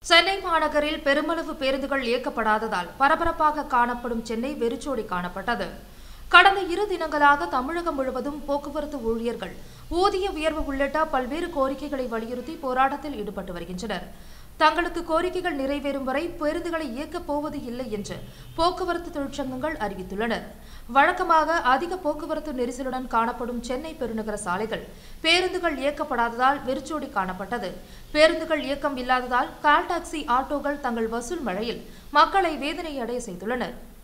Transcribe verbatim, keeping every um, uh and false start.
சென்னை மாநகரில் பெருமளவு பேருந்துகள் இயக்கப்படாததால் பரபரப்பாக காணப்படும் சென்னை வெறிச்சோடி காணப்பட்டது. கடந்த இரு தினங்களாக தமிழகம் முழுவதும் போக்குவரத்து ஊழியர்கள் ஊதிய உயர்வு உள்ளிட்ட பல்வேறு கோரிக்கைகளை வலியுறுத்தி போராட்டத்தில் ஈடுபட்டு வருகின்றனர். தங்களுக்கு கோரிக்கைகள் நிறைவேறும் வரை பேருந்துகளை இயக்கப் போவது இல்லை என்று போக்குவரத்து தொழிற்சங்கங்கள் அறிவித்துள்ளனர். வழக்கமாக அதிக போக்குவரத்து நெரிசலுடன் காணப்படும் சென்னை பெருநகர சாலைகள் பேருந்துகள் இயக்கப்படாததால் வெறிச்சோடி காணப்பட்டது. பேருந்துகள் இயக்கம் இல்லாததால் கால் டாக்ஸி ஆட்டோக்கள் தங்கள் வசூல் மழையில் மக்களை வேதனை அடைய செய்துள்ளனர்.